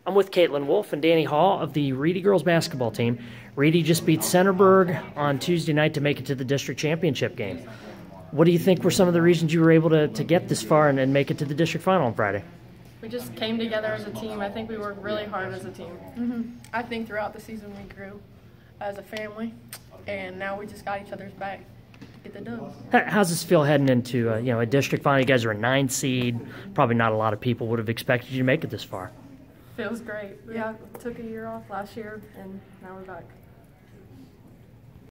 I'm with Katelyn Wolfe and Dani Hall of the Reedy girls basketball team. Reedy just beat Centerburg on Tuesday night to make it to the district championship game. What do you think were some of the reasons you were able to get this far and make it to the district final on Friday? We just came together as a team. I think we worked really hard as a team. I think throughout the season we grew as a family, and now we just got each other's back to get the dub. How's this feel heading into a district final? You guys are a 9 seed. Probably not a lot of people would have expected you to make it this far. Feels great. Yeah, took a year off last year, and now we're back.